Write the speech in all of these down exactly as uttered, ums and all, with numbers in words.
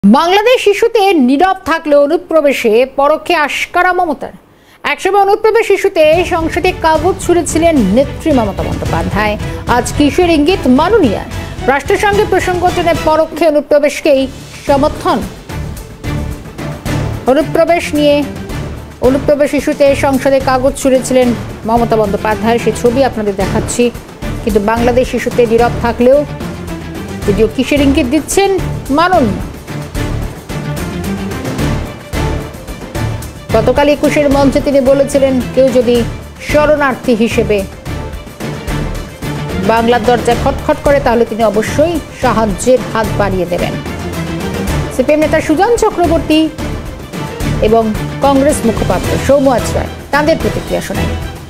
বাংলাদেশ ইস্যুতে নীরব থাকলেও অনুপ্রবেশে পরোক্ষে আশকারা মমতার। একসময় অনুপ্রবেশ ইস্যুতে সংসদে কাগজ ছুড়েছিলেন নেত্রী মমতা বন্দ্যোপাধ্যায়। আজ কিশোর ইঙ্গিত মাননীয় রাষ্ট্রসংঘে প্রসঙ্গ টেনে পরোক্ষে অনুপ্রবেশকেই সমর্থন। অনুপ্রবেশ নিয়ে অনুপ্রবেশ ইস্যুতে সংসদে কাগজ ছুড়েছিলেন মমতা বন্দ্যোপাধ্যায়, সেই ছবি আপনাদের দেখাচ্ছি। কিন্তু বাংলাদেশ ইস্যুতে নীরব থাকলেও যদিও কিসের ইঙ্গিত দিচ্ছেন মাননীয়। গতকাল একুশের মঞ্চে তিনি বলেছিলেন, কেউ যদি শরণার্থী হিসেবে বাংলার দরজায় খটখট করে তাহলে তিনি অবশ্যই সাহায্যের হাত বাড়িয়ে দেবেন। সিপিএম নেতা সুজন চক্রবর্তী এবং কংগ্রেস মুখপাত্র সৌম্য আচরায় তাদের প্রতিক্রিয়া শোনেন।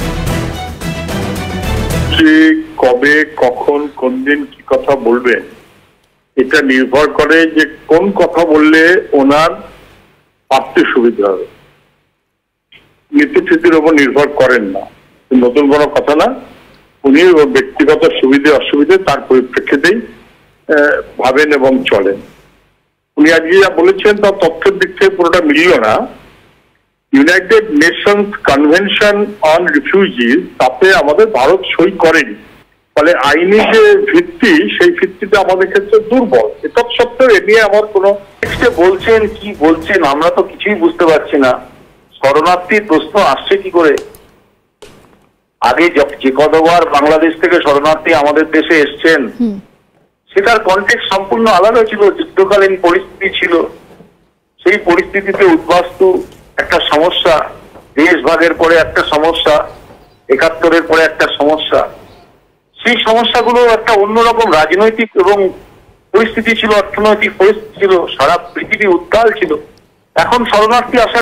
কবে, কখন, কোন দিন কি কথা বলবেন এটা নির্ভর করে যে কোন কথা বললে ওনার পারতে সুবিধা হবে, নীতিস্থিতির উপর নির্ভর করেন না। নতুন কোনো কথা না, উনি ব্যক্তিগত সুবিধে অসুবিধে তার পরিপ্রেক্ষিতেই ভাবেন এবং চলেন। উনি আজকে যা বলেছেন তার তথ্যের দিক থেকে পুরোটা মিলিও না। United Nations Convention on Refugees তাতে আমাদের ভারত সই করেনি, ফলে আইনি যে ভিত্তি সেই ভিত্তিতে আমাদের ক্ষেত্রে দুর্বল। এটা সত্ত্বেও এ নিয়ে আমার কোনো বলছেন কি বলছেন আমরা তো কিছুই বুঝতে পারছি না। শরণার্থীর প্রশ্ন আসছে কি করে? আগে যে কতবার বাংলাদেশ থেকে শরণার্থী আমাদের দেশে এসছেন সেটার কনটেক্সট সম্পূর্ণ আলাদা ছিল, যুদ্ধকালীন পরিস্থিতি ছিল। সেই পরিস্থিতিতে উদ্বাস্তু একটা সমস্যা, দেশ ভাগের পরে একটা সমস্যা, একাত্তরের পরে একটা সমস্যা। সেই সমস্যাগুলো একটা অন্যরকম রাজনৈতিক এবং পরিস্থিতি ছিল, অর্থনৈতিক পরিস্থিতি ছিল, সারা পৃথিবী উত্তাল ছিল। এখন শরণার্থী আসা